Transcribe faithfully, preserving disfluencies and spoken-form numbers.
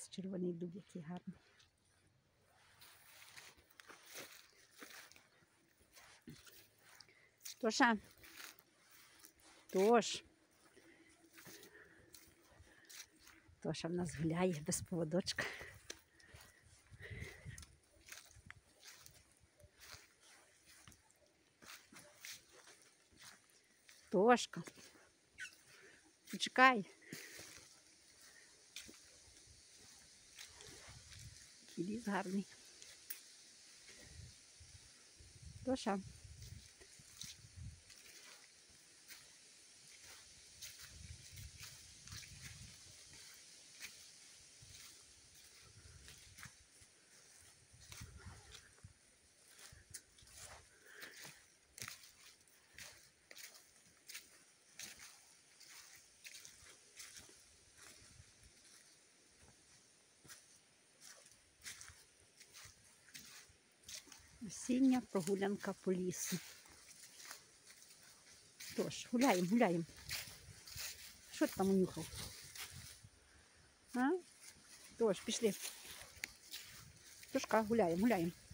Ось червоний дуб, який гарний. Тоша. Тош. Тоша в нас гуляє без поводочка. Тошка. Почекай. Який ліс гарний. Тоша. Осіння прогулянка по лісу. Тож, гуляємо, гуляємо. Що ти там унюхав? А? Тож, пішли. Тошка, гуляємо, гуляємо.